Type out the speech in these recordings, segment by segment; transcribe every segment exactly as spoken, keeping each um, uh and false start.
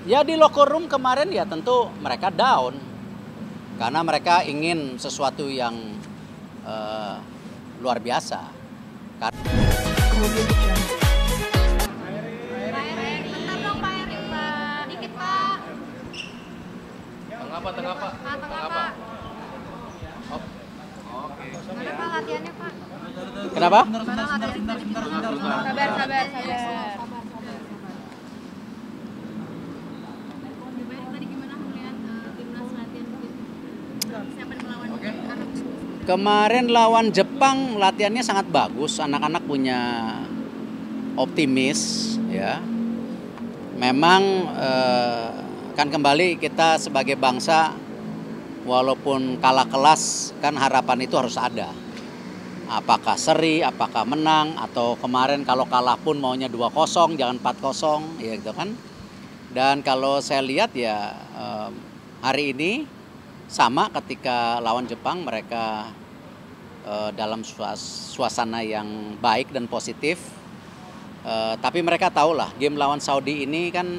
Ya di locker room kemarin ya tentu mereka down. Karena mereka ingin sesuatu yang uh, luar biasa. Karena Tengah Pak, tengah Pak. Ah, tengah Pak. Oh. Oke. Mana Pak latihannya Pak? Kenapa? Mana latihannya? Sabar, sabar, sabar. Tadi gimana melihat timnas latihan begitu? Siapa melawan anak? Kemarin lawan Jepang latihannya sangat bagus, anak-anak punya optimis ya. Memang eh, kan kembali kita sebagai bangsa walaupun kalah kelas kan harapan itu harus ada. Apakah seri, apakah menang, atau kemarin kalau kalah pun maunya dua kosong jangan empat kosong ya gitu kan. Dan kalau saya lihat ya eh, hari ini sama ketika lawan Jepang mereka eh, dalam suasana yang baik dan positif. Eh, tapi mereka tahulah game lawan Saudi ini kan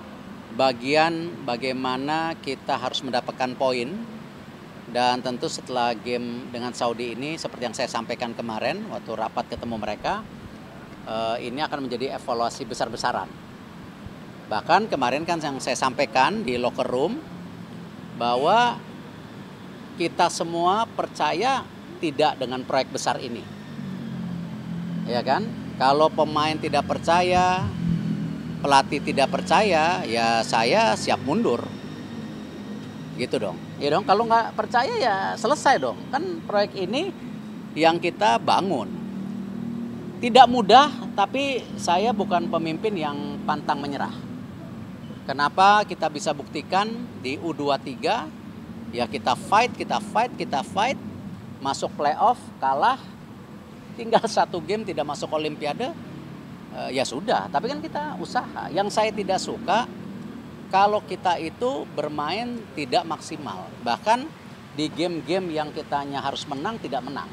bagian bagaimana kita harus mendapatkan poin. Dan tentu setelah game dengan Saudi ini seperti yang saya sampaikan kemarin waktu rapat ketemu mereka, eh, ini akan menjadi evaluasi besar-besaran. Bahkan kemarin kan yang saya sampaikan di locker room bahwa kita semua percaya tidak dengan proyek besar ini. Ya kan? Kalau pemain tidak percaya, pelatih tidak percaya, ya saya siap mundur. Gitu dong. Ya dong, kalau nggak percaya ya selesai dong. Kan proyek ini yang kita bangun. Tidak mudah, tapi saya bukan pemimpin yang pantang menyerah. Kenapa kita bisa buktikan di U dua puluh tiga, ya kita fight, kita fight, kita fight, masuk playoff, kalah, tinggal satu game tidak masuk Olimpiade, ya sudah. Tapi kan kita usaha. Yang saya tidak suka, kalau kita itu bermain tidak maksimal. Bahkan di game-game yang kita hanya harus menang, tidak menang.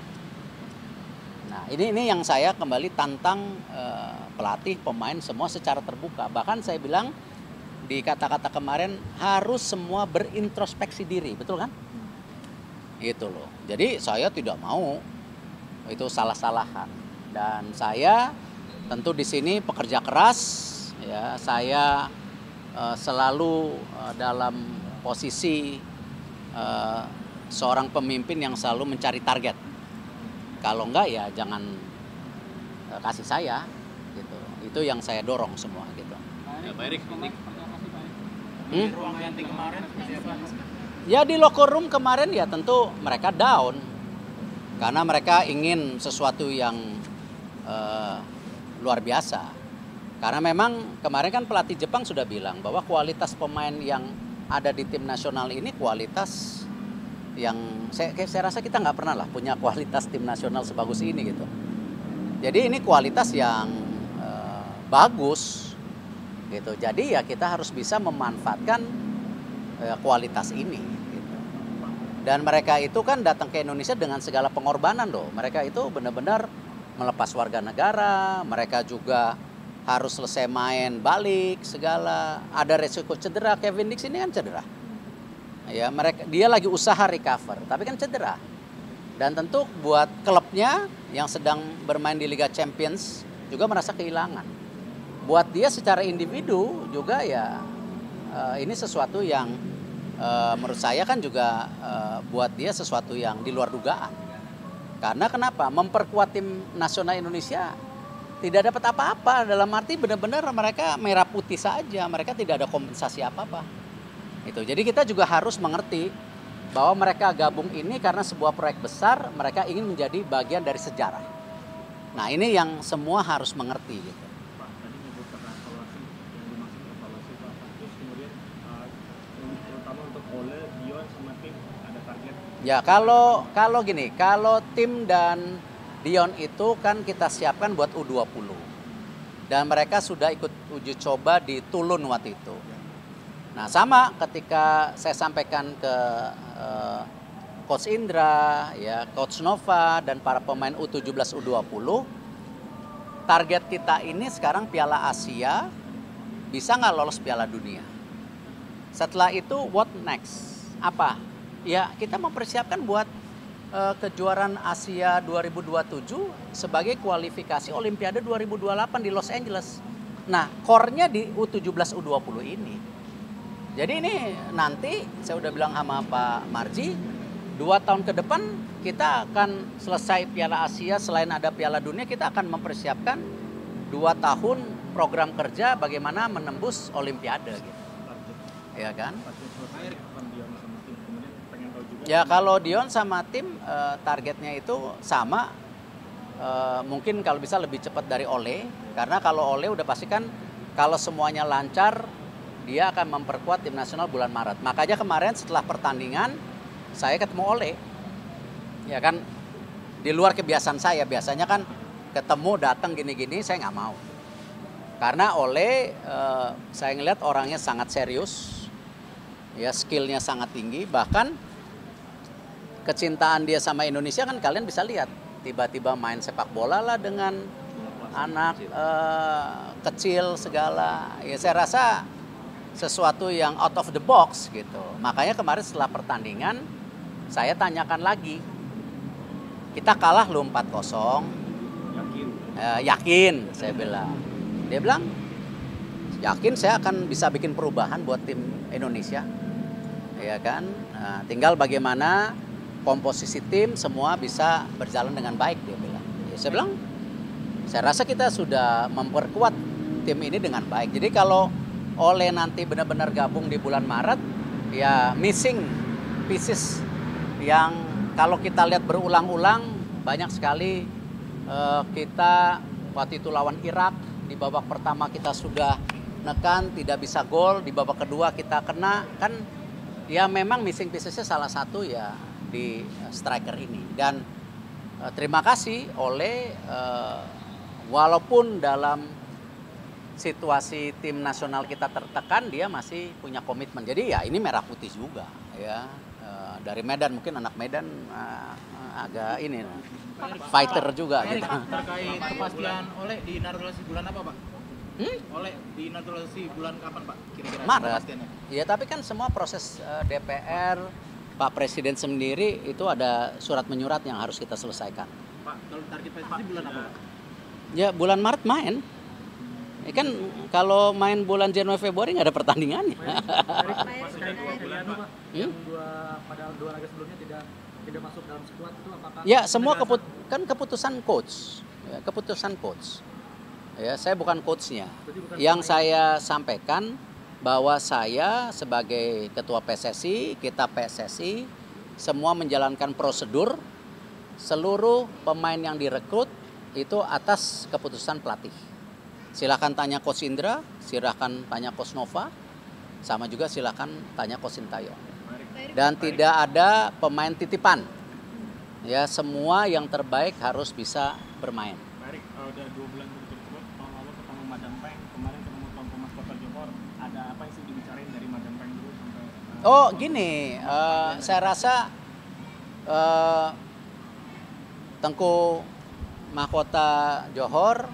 Nah ini, ini yang saya kembali tantang eh, pelatih, pemain, semua secara terbuka. Bahkan saya bilang di kata-kata kemarin harus semua berintrospeksi diri, betul kan? Itu loh. Jadi saya tidak mau itu salah-salahan. Dan saya tentu di sini pekerja keras, ya saya uh, selalu uh, dalam posisi uh, seorang pemimpin yang selalu mencari target. Kalau enggak ya jangan uh, kasih saya, gitu. Itu yang saya dorong semua, gitu. Ya, Pak Erik, ini Hmm? ruang ganti kemarin seperti apa? Ya di locker room kemarin ya tentu mereka down. Karena mereka ingin sesuatu yang uh, luar biasa. Karena memang kemarin kan pelatih Jepang sudah bilang bahwa kualitas pemain yang ada di tim nasional ini kualitas yang saya, saya rasa kita nggak pernah lah punya kualitas tim nasional sebagus ini gitu. Jadi ini kualitas yang uh, bagus gitu. Jadi ya kita harus bisa memanfaatkan uh, kualitas ini. Dan mereka itu kan datang ke Indonesia dengan segala pengorbanan loh. Mereka itu benar-benar melepas warga negara. Mereka juga harus selesai main balik segala. Ada resiko cedera. Kevin Dix ini kan cedera. Ya, mereka dia lagi usaha recover, tapi kan cedera. Dan tentu buat klubnya yang sedang bermain di Liga Champions juga merasa kehilangan. Buat dia secara individu juga ya ini sesuatu yang Uh, menurut saya kan juga uh, buat dia sesuatu yang di luar dugaan. Karena kenapa? Memperkuat tim nasional Indonesia tidak dapat apa-apa. Dalam arti benar-benar mereka merah putih saja. Mereka tidak ada kompensasi apa-apa. Itu. Jadi kita juga harus mengerti bahwa mereka gabung ini karena sebuah proyek besar. Mereka ingin menjadi bagian dari sejarah. Nah ini yang semua harus mengerti. Gitu. Ya kalau kalau gini, kalau tim dan Dion itu kan kita siapkan buat U dua puluh. Dan mereka sudah ikut uji coba di Tulun waktu itu. Nah sama ketika saya sampaikan ke uh, Coach Indra, ya Coach Nova dan para pemain U tujuh belas U dua puluh, target kita ini sekarang Piala Asia, bisa nggak lolos Piala Dunia? Setelah itu what next? Apa? Ya kita mempersiapkan buat uh, kejuaraan Asia dua ribu dua puluh tujuh sebagai kualifikasi Olimpiade dua ribu dua puluh delapan di Los Angeles. Nah, core-nya di U tujuh belas U dua puluh ini. Jadi ini nanti saya udah bilang sama Pak Marji, dua tahun ke depan kita akan selesai Piala Asia, selain ada Piala Dunia kita akan mempersiapkan dua tahun program kerja bagaimana menembus Olimpiade gitu. Ya kan? Ya kalau Dion sama tim eh, targetnya itu sama. Uh, mungkin kalau bisa lebih cepat dari Ole, karena kalau Ole udah pastikan kalau semuanya lancar dia akan memperkuat tim nasional bulan Maret. Makanya kemarin setelah pertandingan saya ketemu Ole, ya kan, di luar kebiasaan saya, biasanya kan ketemu datang gini-gini saya nggak mau, karena Ole uh, saya ngeliat orangnya sangat serius, ya skillnya sangat tinggi, bahkan kecintaan dia sama Indonesia kan kalian bisa lihat. Tiba-tiba main sepak bola lah dengan anak uh, kecil segala. Ya saya rasa sesuatu yang out of the box gitu. Makanya kemarin setelah pertandingan saya tanyakan lagi. Kita kalah lo empat kosong. Yakin? Uh, yakin saya bilang. Dia bilang yakin saya akan bisa bikin perubahan buat tim Indonesia. Ya kan? Nah, tinggal bagaimana komposisi tim semua bisa berjalan dengan baik, dia bilang. Ya, saya bilang, saya rasa kita sudah memperkuat tim ini dengan baik. Jadi kalau Ole nanti benar-benar gabung di bulan Maret, ya missing pieces yang kalau kita lihat berulang-ulang banyak sekali. uh, kita waktu itu lawan Irak, di babak pertama kita sudah nekan, tidak bisa gol, di babak kedua kita kena, kan ya memang missing piecesnya salah satu ya di striker ini. Dan uh, terima kasih Ole, uh, walaupun dalam situasi tim nasional kita tertekan, dia masih punya komitmen. Jadi ya ini merah putih juga ya, uh, dari Medan, mungkin anak Medan uh, agak ini fighter juga Erik, gitu. terkait kepastian Ole di naturalisasi bulan apa Pak? Hmm? Ole di naturalisasi bulan kapan Pak? Kira-kira Maret. kepastiannya? Ya tapi kan semua proses uh, D P R, Pak Presiden sendiri itu ada surat menyurat yang harus kita selesaikan. Pak, kalau target prestasi bulan apa Pak? Ya bulan Maret main. Ya kan kalau main bulan Januari Februari nggak ada pertandingannya. Maksudnya dua bulan Pak, Hmm? yang dua pada dua laga sebelumnya tidak tidak masuk dalam skuad itu apakah? Ya semua keput kan keputusan coach, ya, keputusan coach. Ya saya bukan coachnya. Yang saya sampaikan bahwa saya sebagai ketua P S S I, kita P S S I semua menjalankan prosedur, seluruh pemain yang direkrut itu atas keputusan pelatih. Silahkan tanya Coach Indra, silahkan tanya Coach Nova, sama juga silahkan tanya Coach Sintayong. Dan tidak ada pemain titipan. Ya semua yang terbaik harus bisa bermain. Pak Erik, uh, udah dua bulan berturut-turut, tahun lalu ketemu Madam Peng, kemarin ketemu Tuan Thomas Kota Johor, ada apa yang sih dibicarain dari Madam Peng dulu sampai? Uh, Oh gini, uh, saya rasa uh, Tengku Mahkota Johor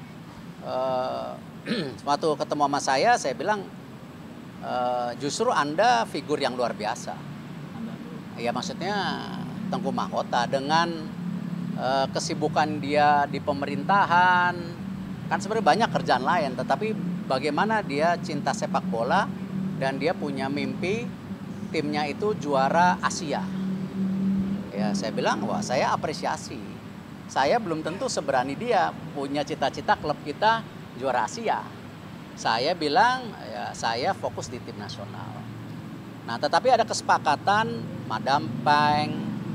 uh, waktu ketemu sama saya, saya bilang uh, justru Anda figur yang luar biasa. Ya maksudnya Tengku Mahkota dengan uh, kesibukan dia di pemerintahan, kan sebenarnya banyak kerjaan lain, tetapi bagaimana dia cinta sepak bola dan dia punya mimpi timnya itu juara Asia. Ya saya bilang, wah saya apresiasi. Saya belum tentu seberani dia punya cita-cita klub kita juara Asia. Saya bilang, ya saya fokus di tim nasional. Nah tetapi ada kesepakatan Madam Peng,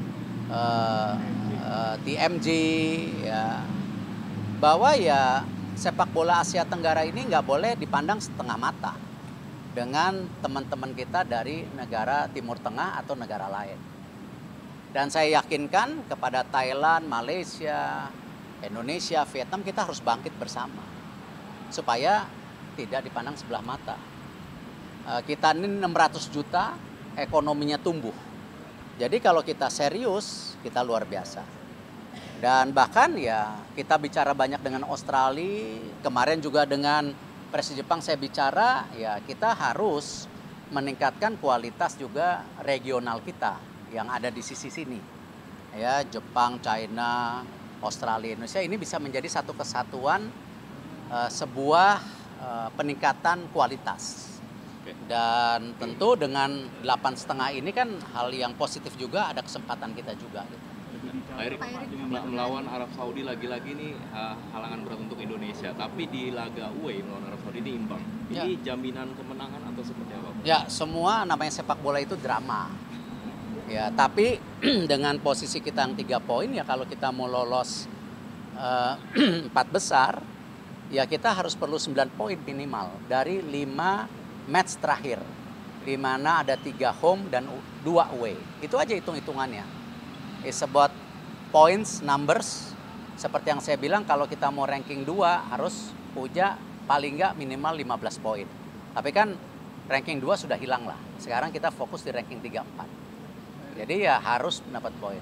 uh, uh, T M G, ya, bahwa ya sepak bola Asia Tenggara ini nggak boleh dipandang setengah mata dengan teman-teman kita dari negara Timur Tengah atau negara lain. Dan saya yakinkan kepada Thailand, Malaysia, Indonesia, Vietnam, kita harus bangkit bersama supaya tidak dipandang sebelah mata. Kita ini enam ratus juta, ekonominya tumbuh. Jadi kalau kita serius, kita luar biasa. Dan bahkan ya kita bicara banyak dengan Australia, kemarin juga dengan Presiden Jepang saya bicara, ya kita harus meningkatkan kualitas juga regional kita yang ada di sisi sini. Ya, Jepang, China, Australia, Indonesia ini bisa menjadi satu kesatuan, uh, sebuah uh, peningkatan kualitas. Dan tentu dengan delapan setengah ini kan hal yang positif juga, ada kesempatan kita juga. Gitu. Pak Erik, melawan Arab Saudi lagi-lagi nih halangan berat untuk Indonesia, tapi di laga away melawan Arab Saudi ini imbang. Ini ya. Jaminan kemenangan atau seperti apa? Ya, semua namanya sepak bola itu drama. Ya, tapi dengan posisi kita yang tiga poin ya, kalau kita mau lolos uh, empat besar, ya kita harus perlu sembilan poin minimal dari lima match terakhir, di mana ada tiga home dan dua away. Itu aja hitung-hitungannya. It's about points, numbers. Seperti yang saya bilang, kalau kita mau ranking dua harus punya paling nggak minimal lima belas poin. Tapi kan ranking dua sudah hilang lah. Sekarang kita fokus di ranking tiga empat. Jadi ya harus mendapat poin.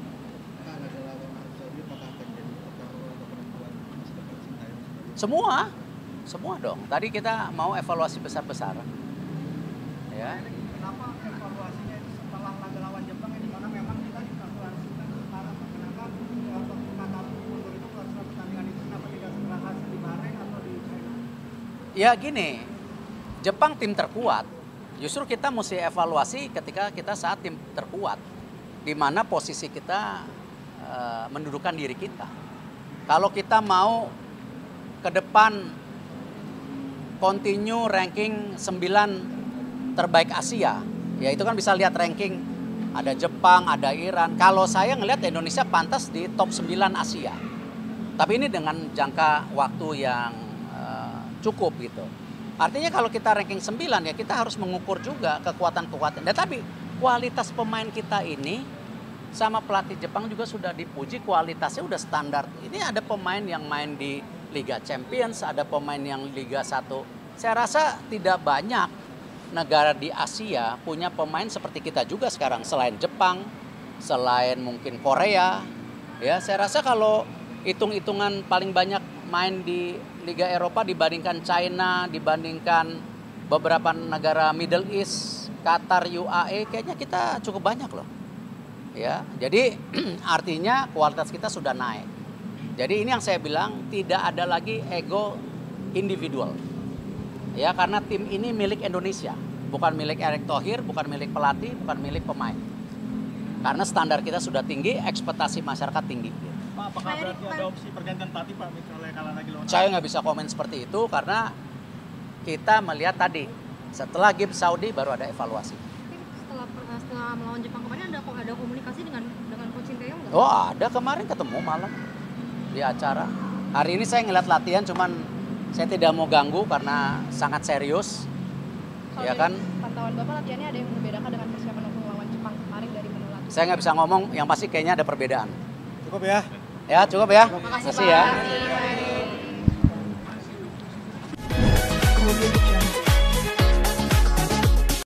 Semua, semua dong. Tadi kita mau evaluasi besar-besar. Ya. Kenapa evaluasinya setelah laga lawan Jepang yang dimana memang kita dikalkulasikan sekarang kenapa kata mundur itu setelah pertandingan itu kenapa tidak setelah hasil di Bahrain atau di China? Ya gini, Jepang tim terkuat. Justru kita mesti evaluasi ketika kita saat tim terkuat, di mana posisi kita e, mendudukan diri kita. Kalau kita mau ke depan continue ranking sembilan terbaik Asia, ya itu kan bisa lihat ranking ada Jepang, ada Iran. Kalau saya ngelihat Indonesia pantas di top sembilan Asia. Tapi ini dengan jangka waktu yang e, cukup gitu. Artinya kalau kita ranking sembilan ya kita harus mengukur juga kekuatan-kekuatan. Dan tapi kualitas pemain kita ini sama pelatih Jepang juga sudah dipuji, kualitasnya udah standar. Ini ada pemain yang main di Liga Champions, ada pemain yang Liga satu. Saya rasa tidak banyak negara di Asia punya pemain seperti kita juga sekarang. Selain Jepang, selain mungkin Korea. Ya, saya rasa kalau hitung-hitungan paling banyak main di Liga Eropa dibandingkan China, dibandingkan beberapa negara Middle East, Qatar, U A E, kayaknya kita cukup banyak loh. Ya, jadi artinya kualitas kita sudah naik. Jadi ini yang saya bilang, tidak ada lagi ego individual. Ya, karena tim ini milik Indonesia, bukan milik Erick Thohir, bukan milik pelatih, bukan milik pemain. Karena standar kita sudah tinggi, ekspektasi masyarakat tinggi. Pak, apakah berarti ada opsi pergantian pelatih Pak misalnya kalah lagi lawan? Saya nggak bisa komen seperti itu karena kita melihat tadi setelah game Saudi baru ada evaluasi. Setelah setelah melawan Jepang kemarin ada ada komunikasi dengan dengan Coach Sinteyong nggak? Oh ada, kemarin ketemu malam di acara. Hari ini saya ngeliat latihan, cuman saya tidak mau ganggu karena sangat serius. Kalau ya kan? Pantauan Bapak latihannya ada yang membedakan dengan persiapan untuk melawan Jepang kemarin dari menu latihan? Saya nggak bisa ngomong, yang pasti kayaknya ada perbedaan. Cukup ya. Ya cukup ya. Terima kasih, Terima kasih ya. Pak.